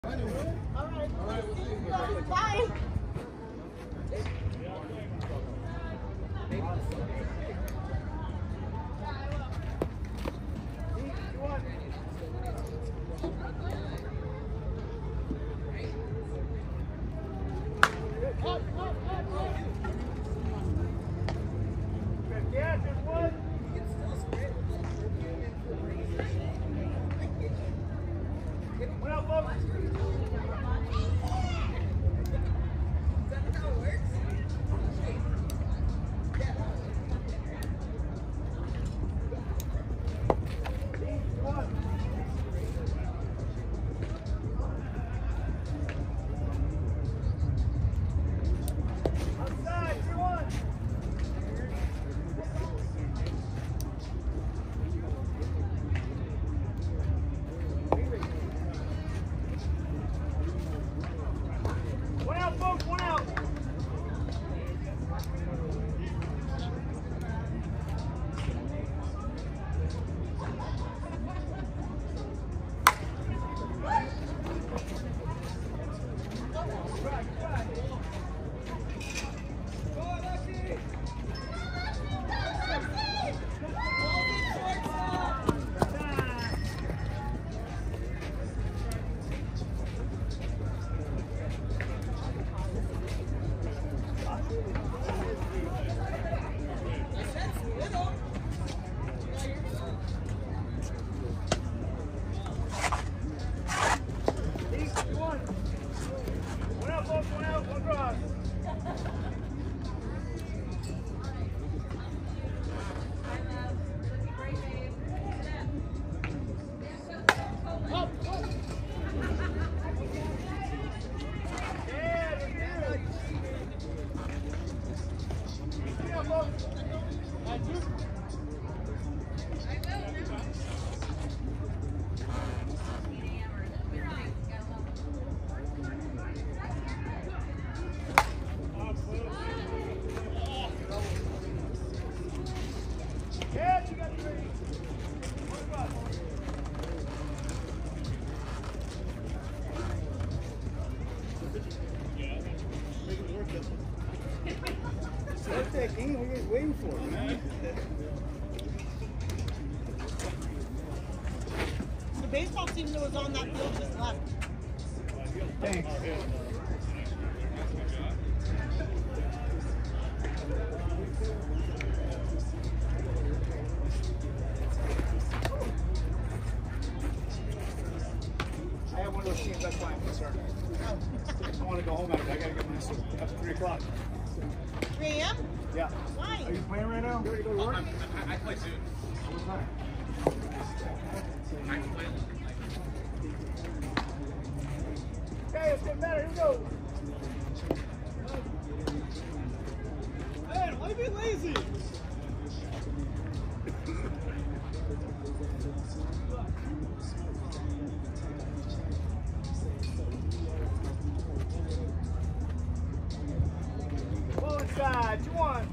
Bye. That game we're waiting for, man. The baseball team that was on that field just left. Thanks. I have one of those teams, that's why I'm concerned. I want to go home after. I got to get my suit after 3 o'clock. 3 a.m.? Yeah. Why? Are you playing right now? You ready to go to work? I play soon. What time? I play. Okay, it's getting better. Here we go. Man, why are you being lazy? Pull inside. 2-1.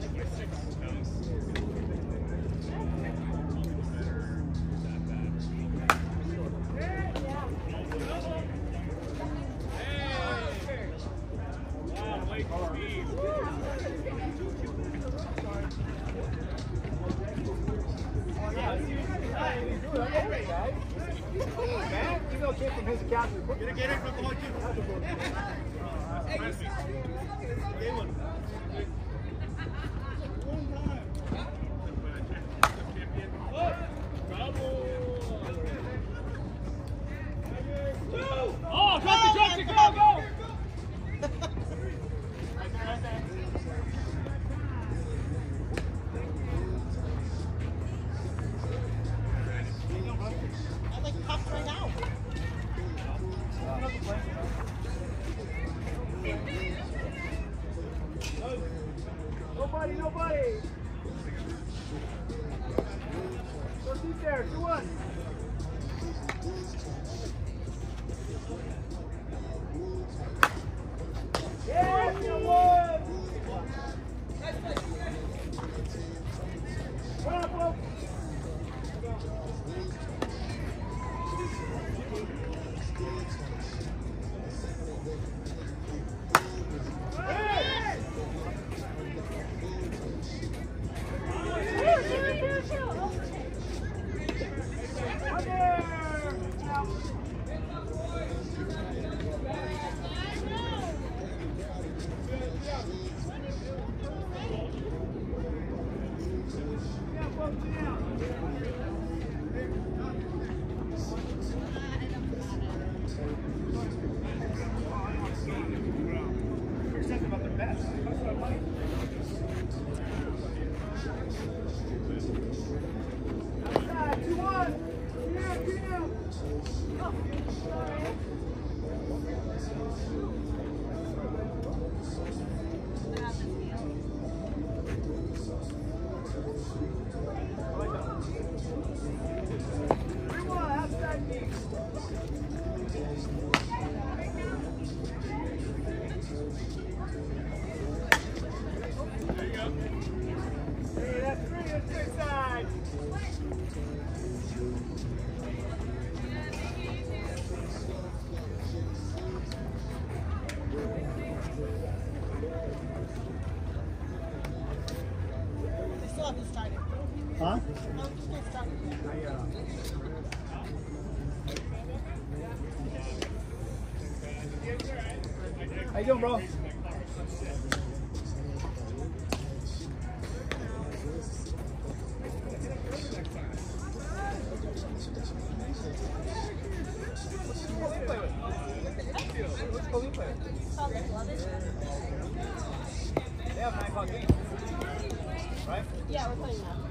Get it from the one, Oh, drop it, go, go! I like popped right out. Nobody. Go deep there. 2-1. Yeah, 2-1. What up, folks? Huh? How you doing, bro? They have 9 o'clock games, right? Yeah, we're playing that.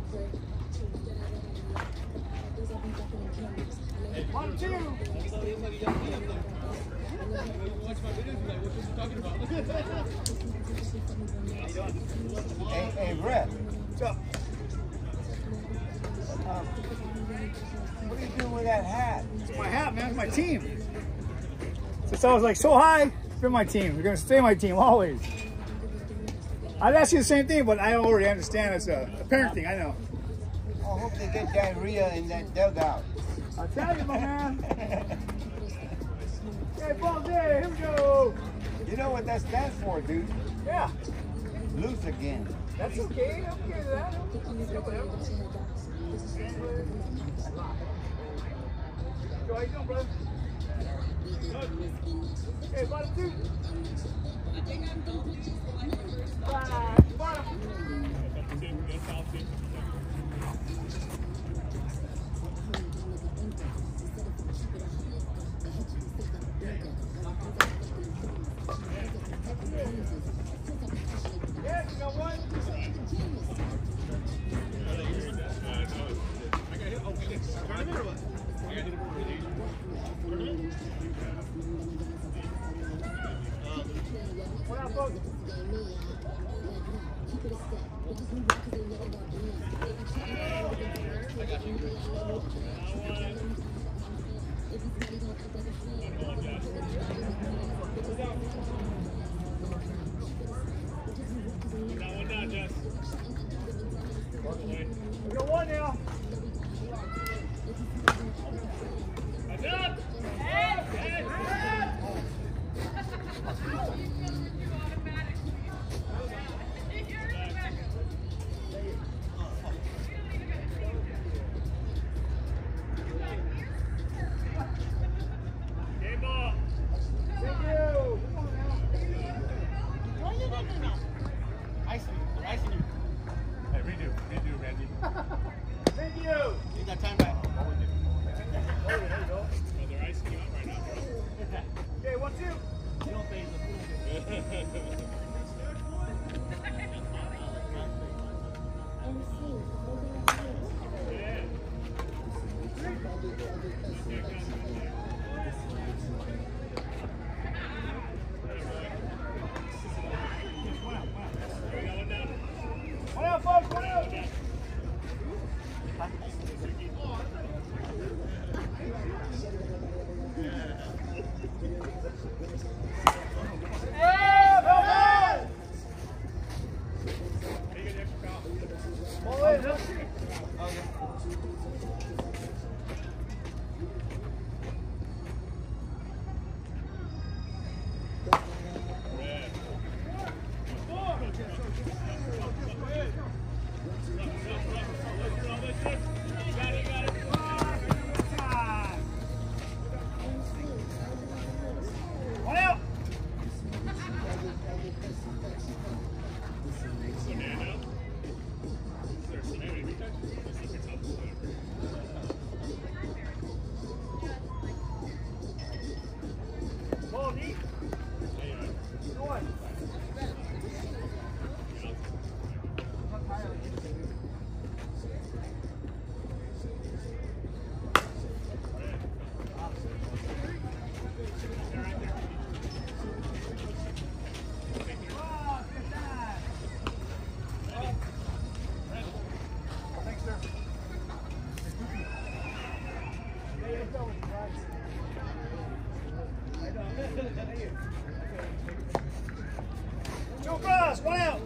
1, 2. Hey, Brett. What's up? What are you doing with that hat? It's my hat, man. It's my team. Since I was like so high, it's been my team. They're gonna stay my team always. I'd ask you the same thing, but I already understand it's a parent thing. I know. I hope they get diarrhea in that dugout. I'll tell you, my man. Hey, ball day. Here we go. You know what that stands for, dude? Yeah. Loose again. That's okay. I'm okay with that. How you doing, brother? Hey, bottom 2. Bottom. Yeah, you got one. What up, folks? We got one now. Thank you. Need that time back. They're icing you out right now, bro. Okay, 1, 2. You don't phase us. One out, folks. One out. One out. Ball deep. One. Thanks, sir. Two across, one out.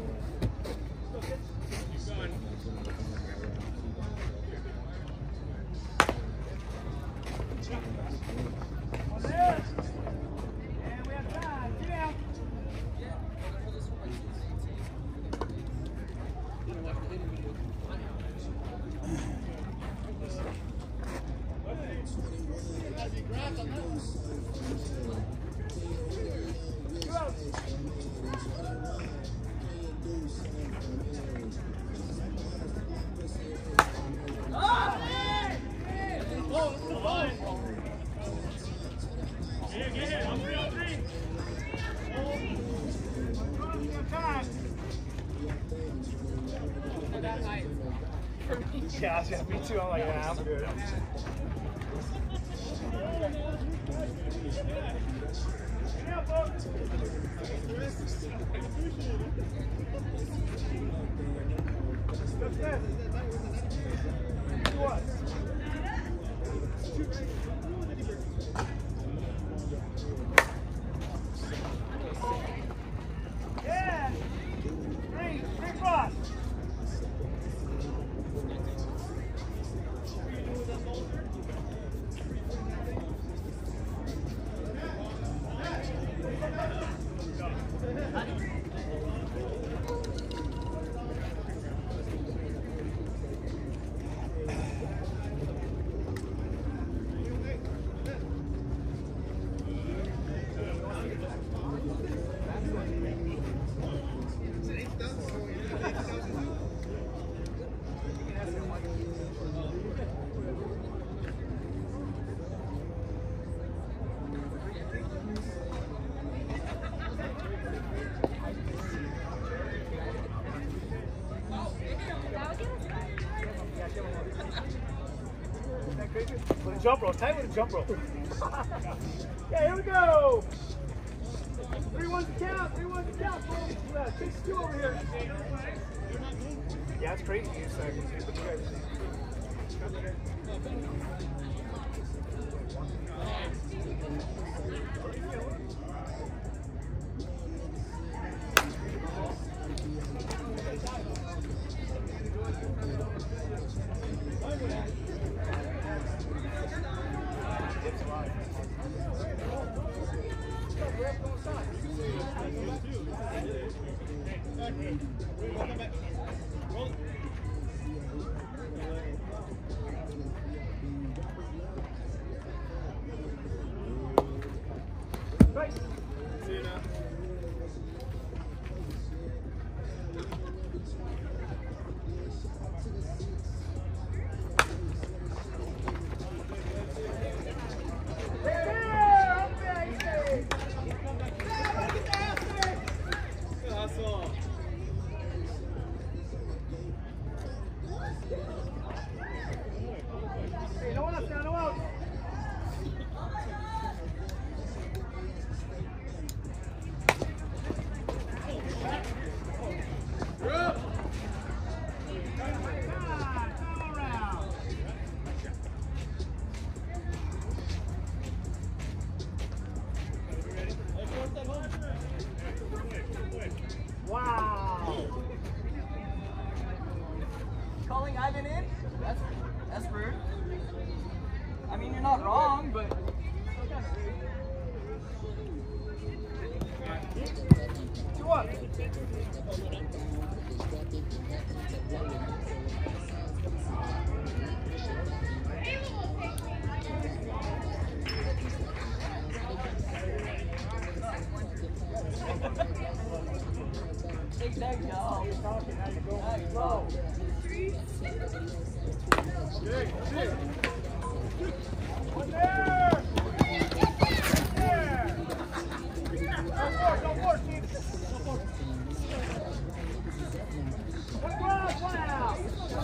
One there. And we have time. Get out. Two out. for me. Yeah, me too. I'm like, yeah, I'm good. Yeah, folks. What's that? What? Yeah! Three cross! With a jump rope, tight with a jump rope. Yeah, here we go. 3 1 to count, 3 1 to count, folks. 6-2 over here. Yeah, it's crazy. It's like, what you guys Calling Ivan in? That's rude. I mean, you're not wrong, but... You what? Exactly. No. You're talking, how you going? Slow. One there! There! No more, Steve. One cross, one out.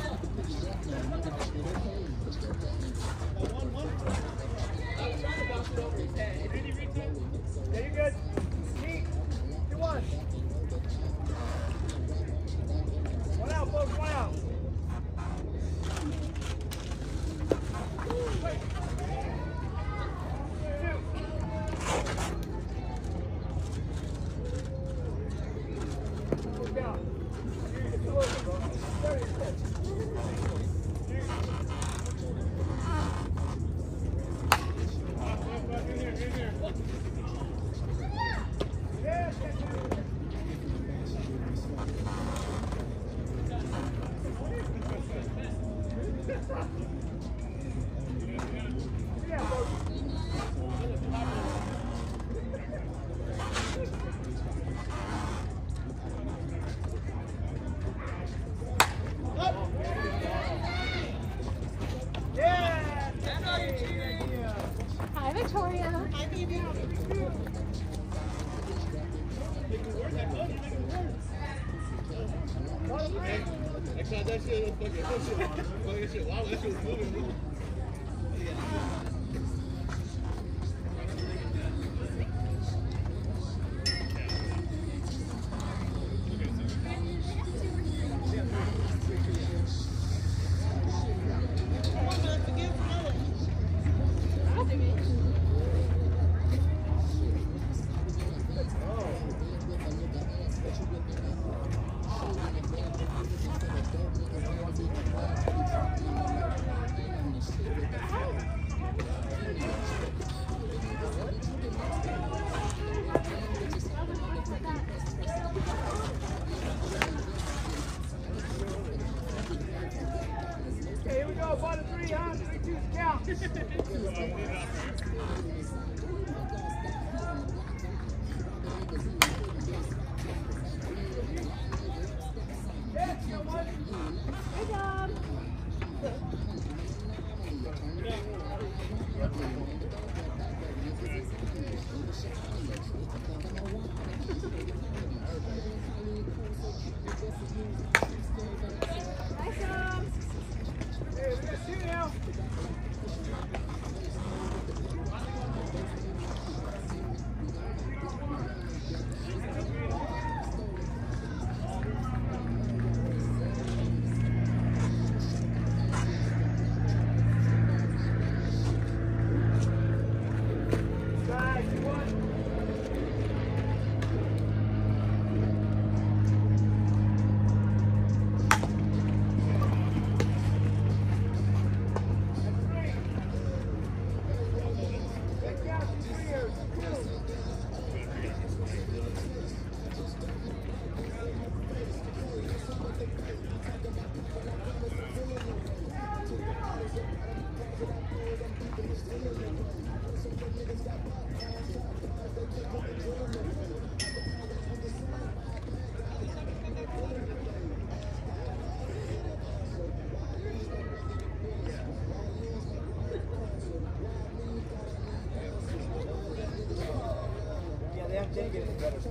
Yeah, you're good. Keep. 2-1. One out, folks, one out. Hi, Victoria. Hi, baby. Shot that shit, fucking shit. Wow, that shit was moving. Here we go, 1 to 3, huh? 3, 2, count. Good job. Nice job. Hey, we got 2 now. Side, 2-1. Yeah, they have been getting better.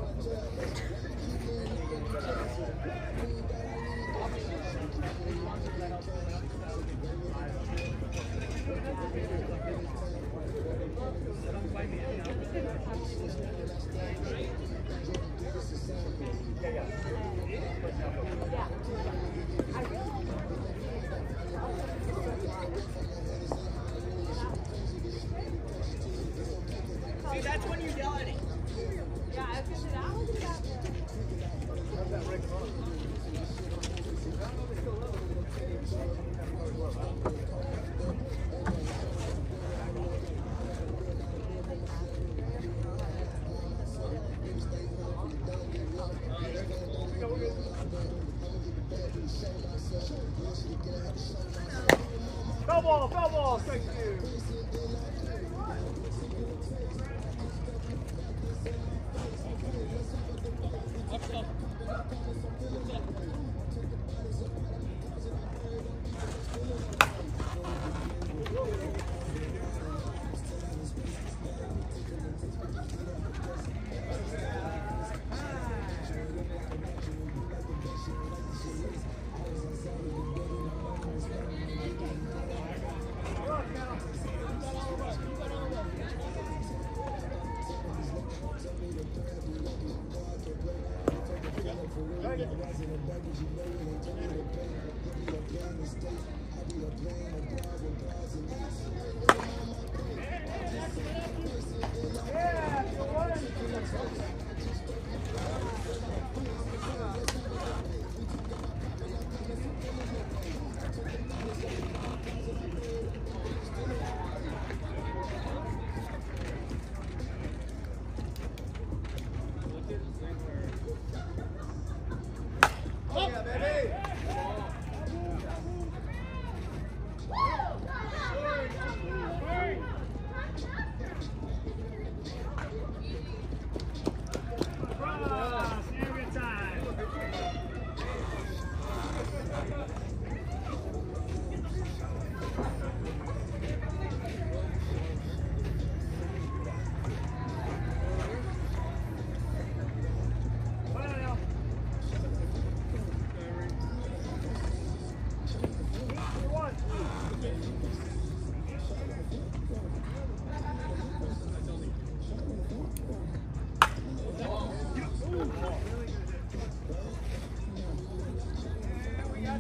See, that's when you yell at it. Yeah, I was gonna say that was about Foul ball, strike 2.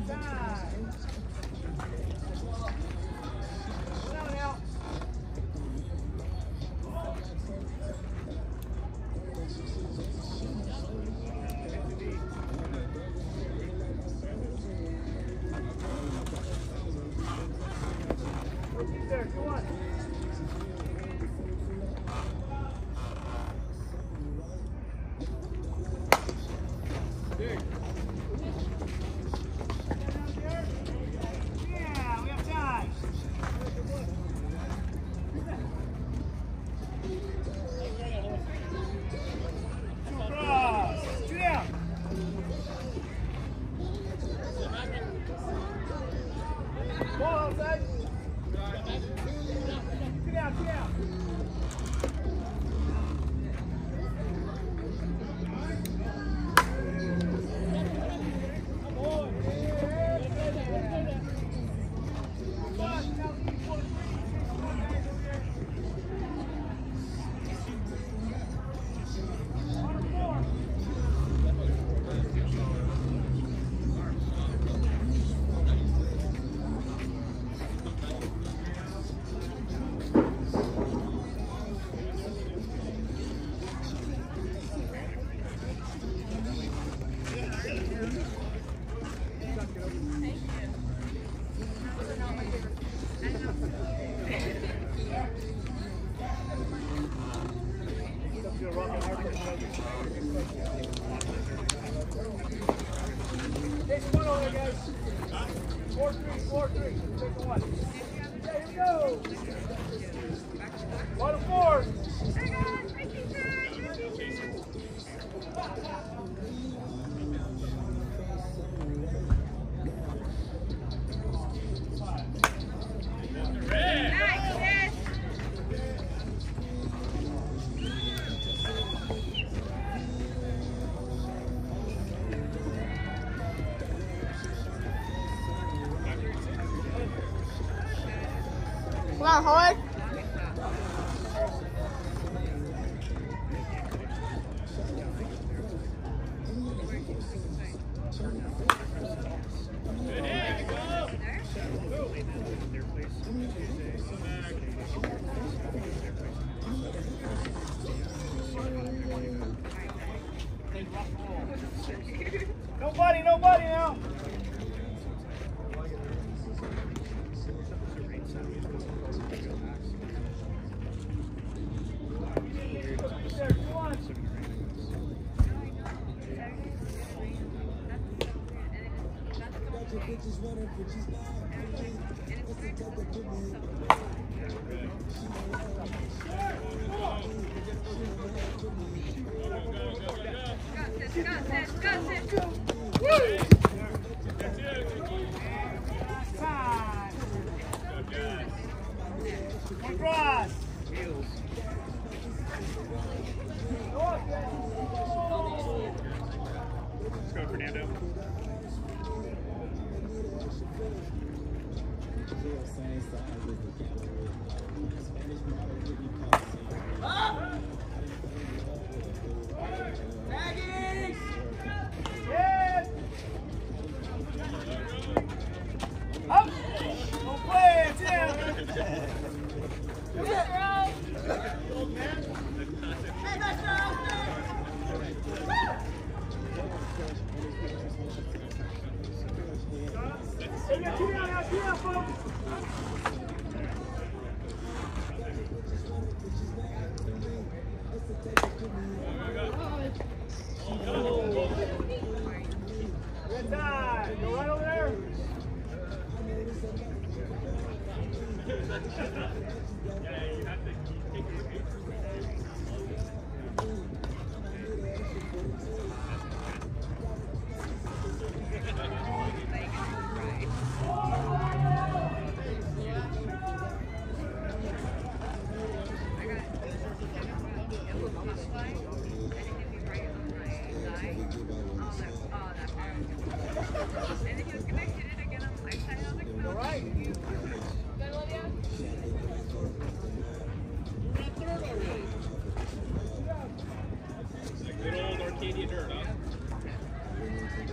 Come on, Howard. Nobody now. Cross. Let's go, Fernando. Yes. Up. Don't play it, yeah. Hey, get two down, folks. Good time. Go right over there.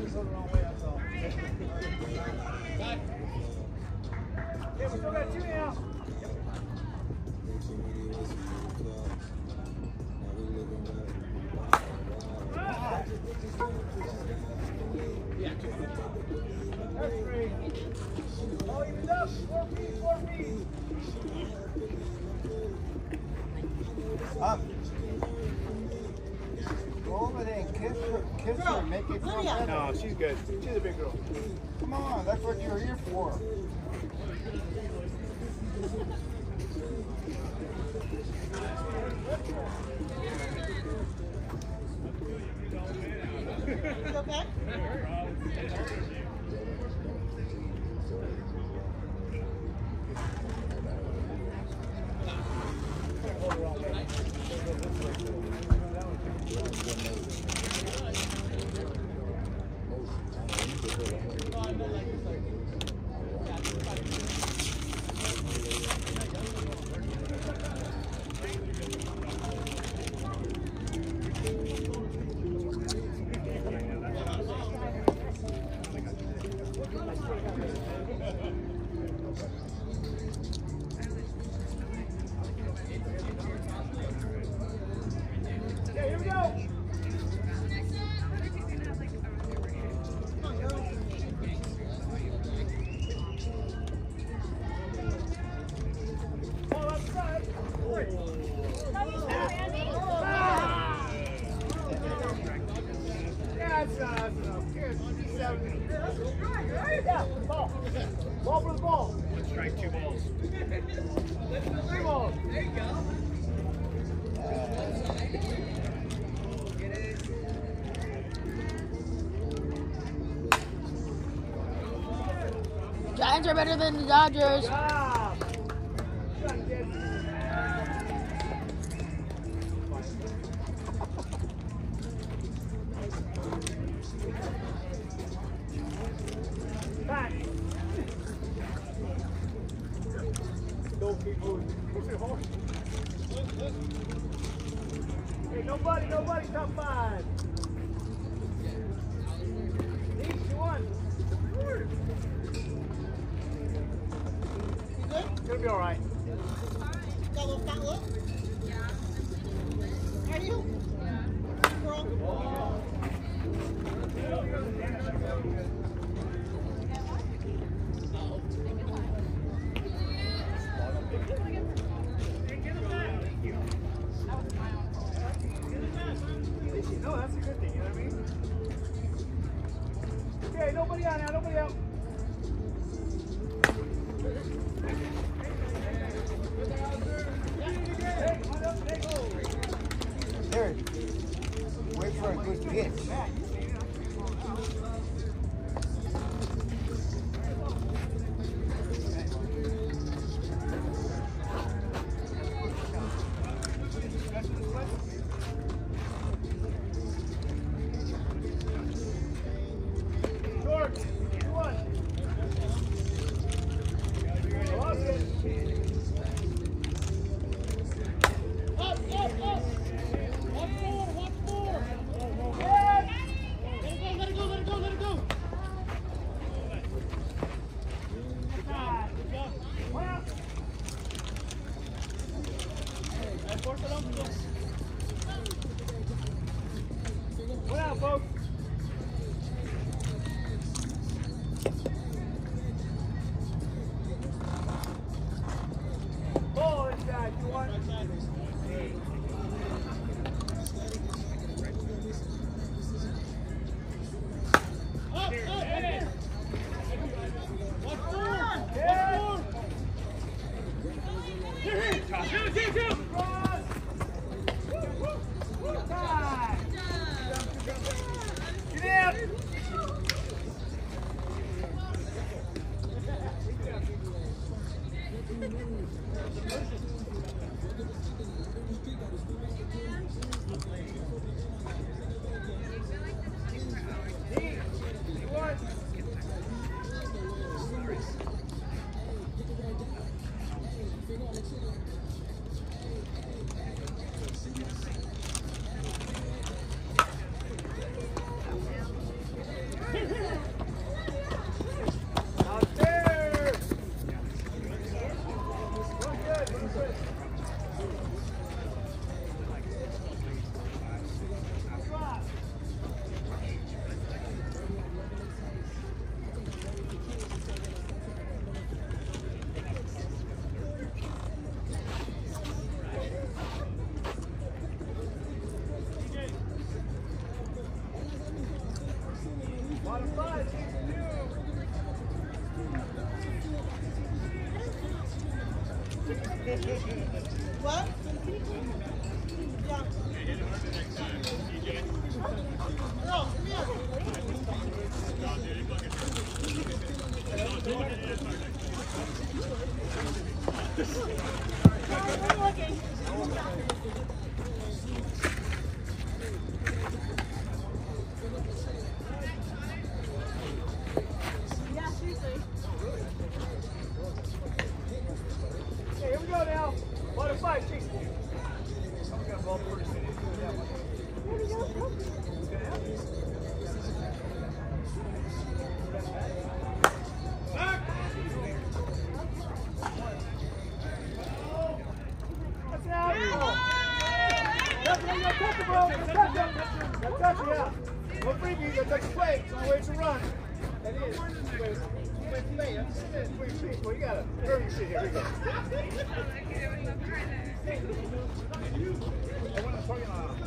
Go the wrong way, that's all. Yeah, we still got two now. That's three. Oh, even up. 4 feet, 4 feet. Up. Go over there and kiss her, make it feel better. No, she's good. She's a big girl. Come on, that's what you're here for. You okay? Okay, here we go. Ball outside. Yeah, that's enough. Good. 7. Yeah, ball. Ball for the ball. One strike, 2 balls. 3 balls. There you go. Giants are better than the Dodgers. Good job. Good job, kid. Back. Don't keep moving. Push it hard. Hey, nobody, top 5. Each one. It'll be all right. Got a little fat look? Yeah. Are you? Girl? No, that's a good thing, you know what I mean? Okay, nobody out now, nobody out. There. Wait for a good pitch. Short, 2-1. Lost it. Up, up, up! Watch more, watch more! Yes. Let it go, let it go, let it go, let it go! What? Yeah. Girl, come here. Yeah, seriously. Okay, here we go now. Butterfly, chase. Someone's got a ball first. That's out. Touch it, bro. Touch it. Touch it, yeah. No freebie, you gotta touch the plate. It's the only way to run. That is. Wait, wait. Well, you gotta turn your shit here. Here we go. I want to target on.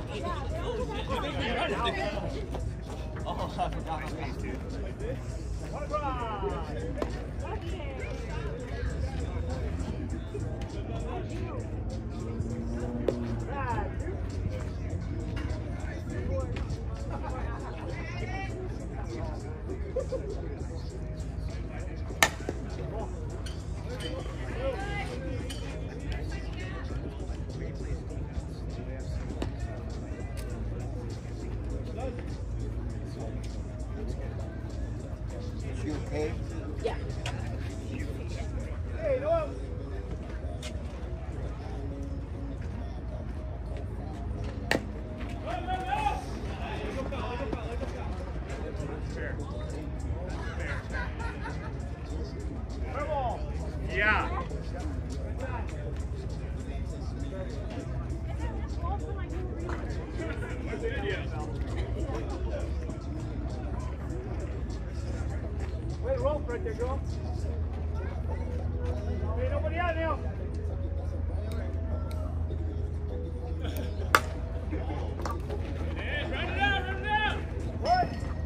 Oh, I forgot on these two. What a drive. Is she okay? Yeah. Hey, Noel. Yeah. Way to rope right there, girl. Hey, nobody out now. What?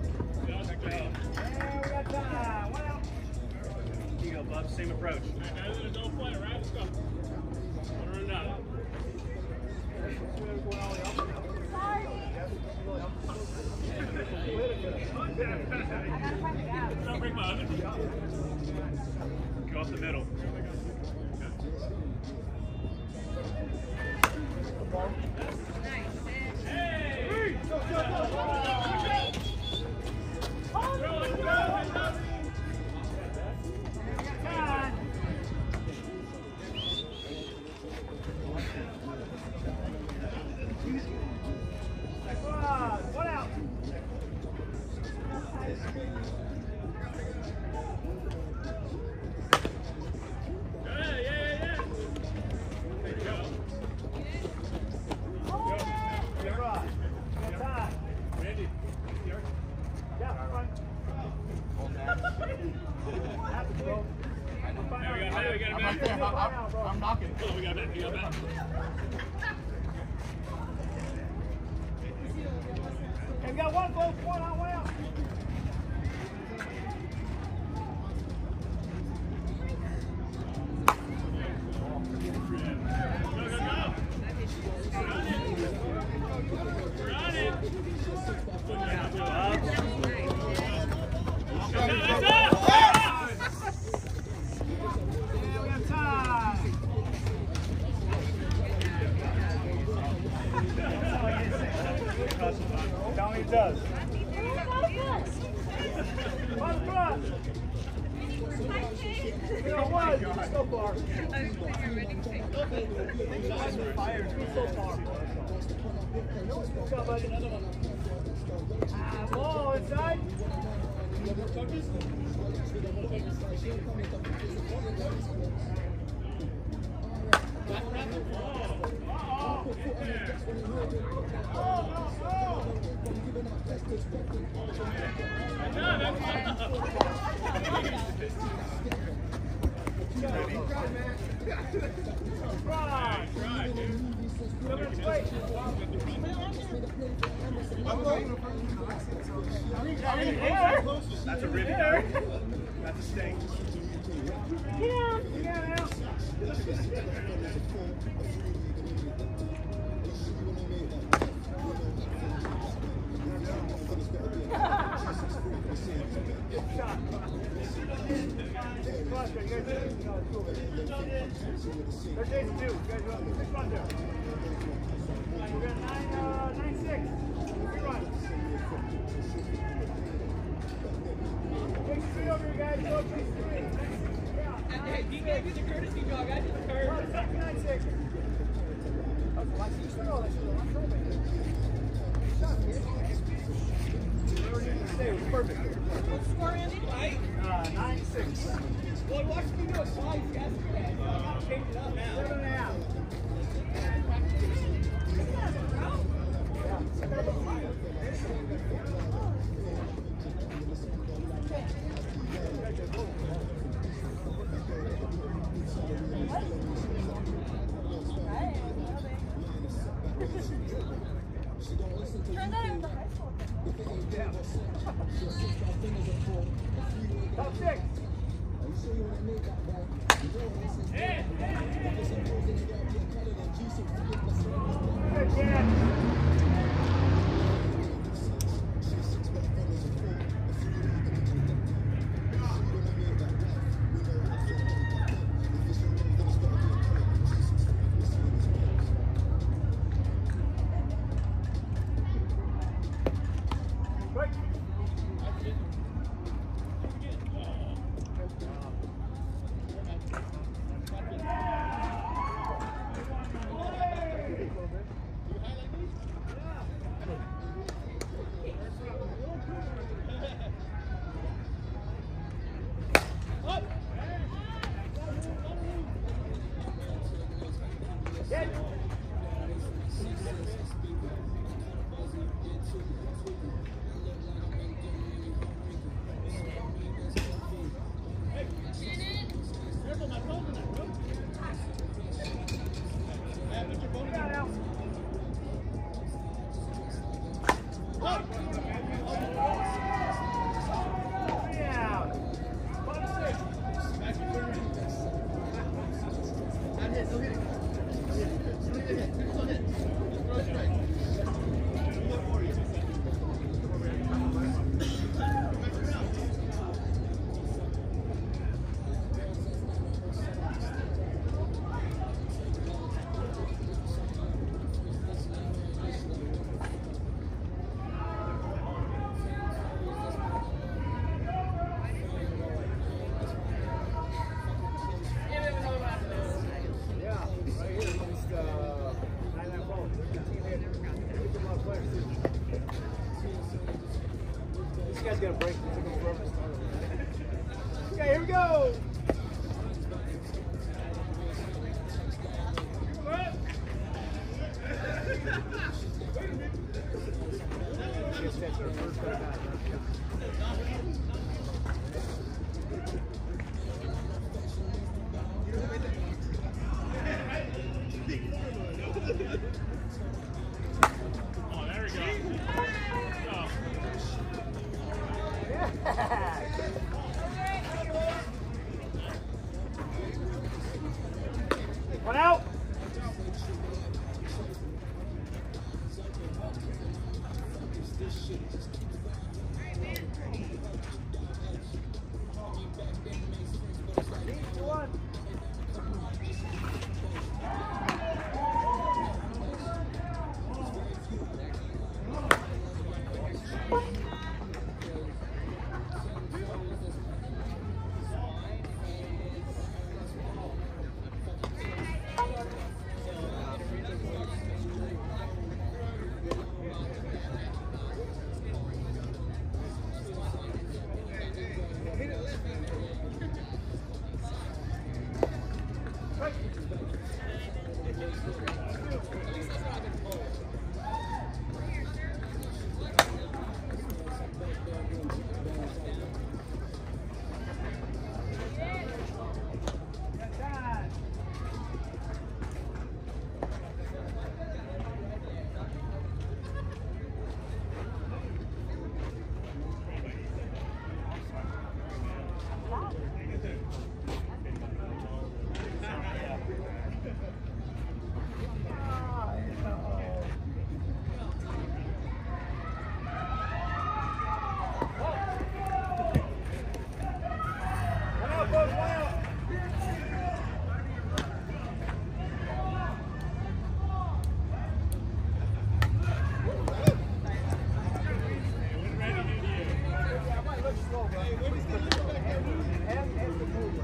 And we got time. One out. Here you go, Bub. Same approach. Don't play, right? Let's go. Run down. Don't break my oven. Go off the middle. One out. You're right. One time. Randy. Yeah, fine. Have to go. We got a bet. I'm knocking. Oh, we got a bet. We got a bet. Okay, we got one, folks. One out, one out. Tell me it does. On the front. You know what? So far. So far. Good job, buddy. Ball inside. Right. That's a rib guy. That's a steak. There's Jason too. You guys run. Six run there. We got 9-6. Three runs. Jason 3 over here, guys. Go Jason 3. Hey, he gave you the courtesy dog. I did the curve. 9-6. Oh, so I see you throw. That's the one throw, man. Shot, kid. Whatever you need to say was perfect. What's the score, Andy? 9-6. Well, watch me do it twice yesterday. I gotta change it up now. 7.5. Top 6. Good, Jan. Guy's got a break. Okay, here we go. Oh, there we go. One out. go, bro. And the move.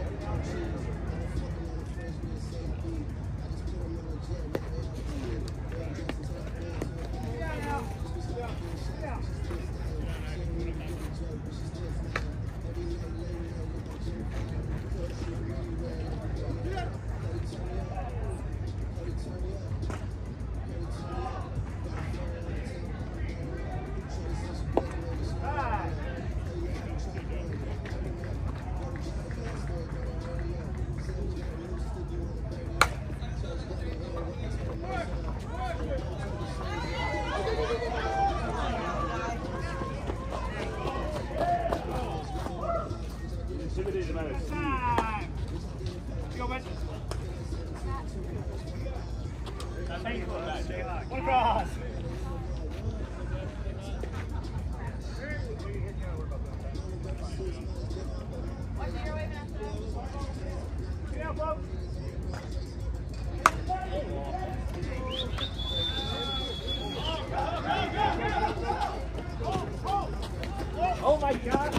One cross. Yeah, bro. Oh my God.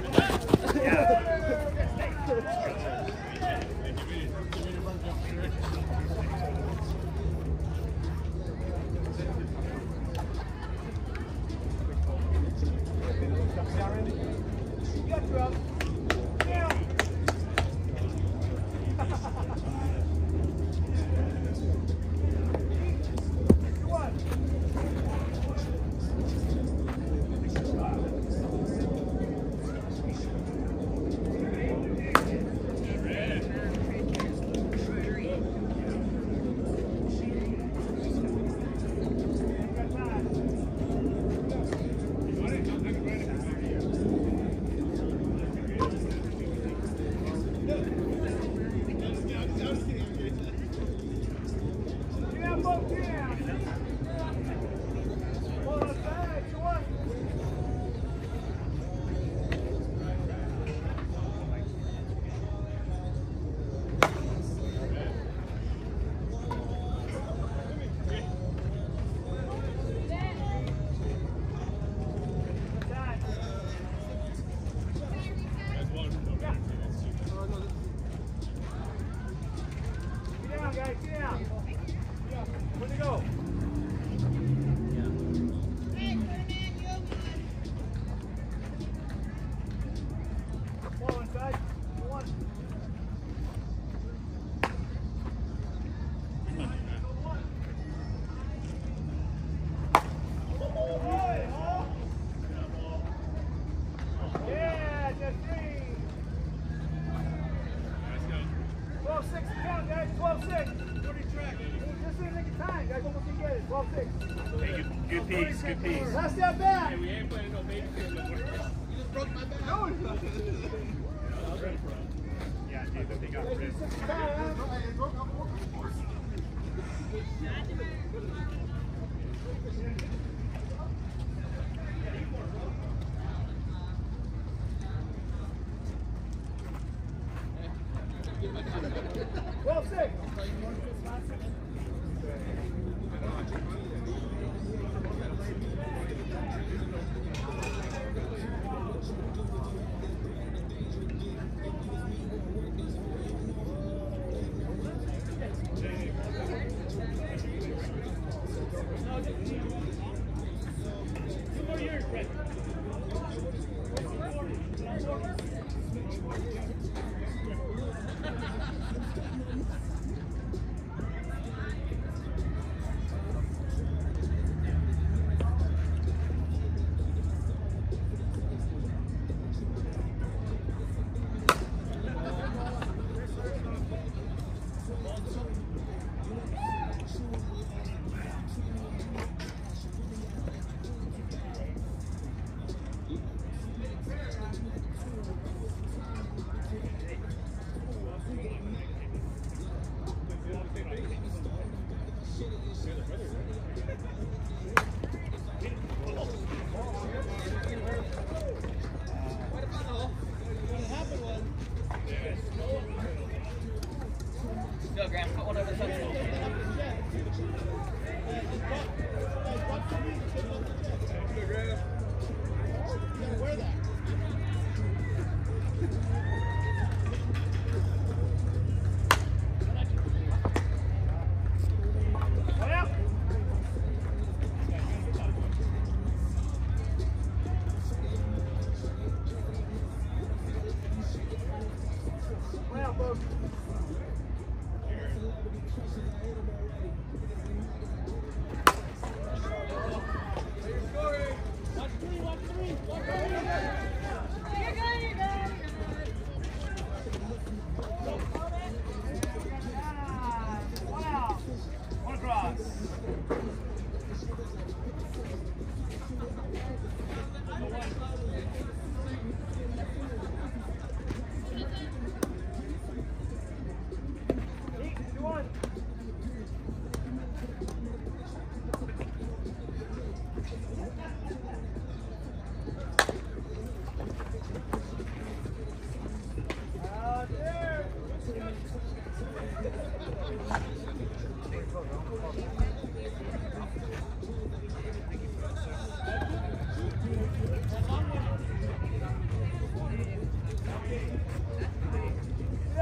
Guys, get down. Where'd they go? Ball inside. One. Yeah, just three. 12-6 count, guys. 12-6. What are you tracking? Just in the nick of time, guys. Almost didn't get it. 12-6. Hey, good piece, good piece. Last step back. Hey, we ain't playing no baby. You just broke my back. No, it's not. Yeah, dude, but they got rid of it. 12-6.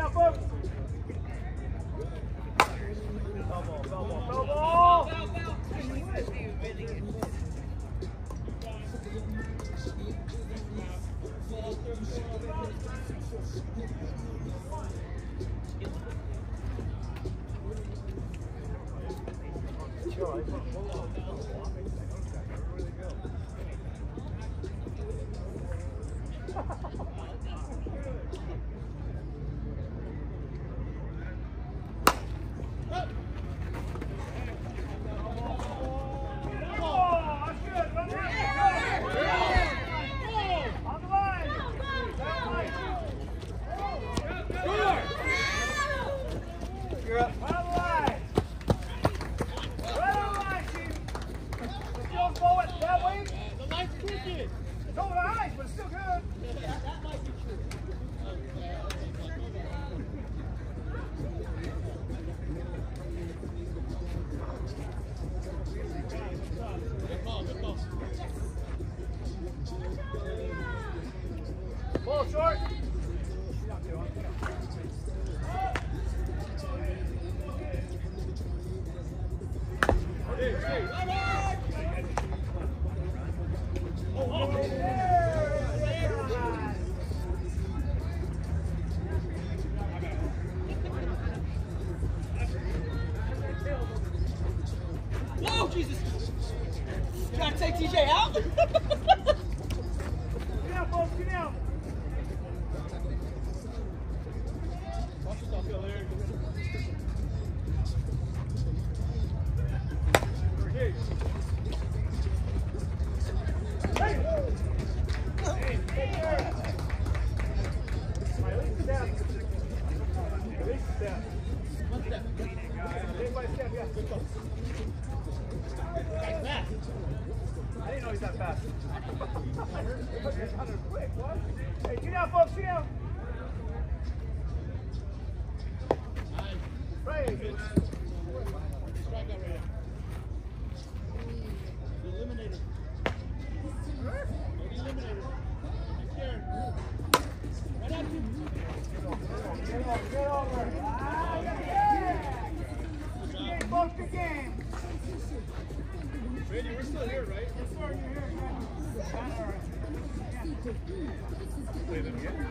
out, folks. Bell ball. Ball short. Whoa, Jesus! Trying to take TJ out? Get down, folks, get down. Watch yourself, Bill. There. I didn't know he's that fast. Quick, what? Hey, get down, folks, get down. Right. Eliminator. Eliminator. Be scared. Right at you. Get over. Good game, folks, good game. Randy, we're still here, right? Yes, sir, you're here. Play them again.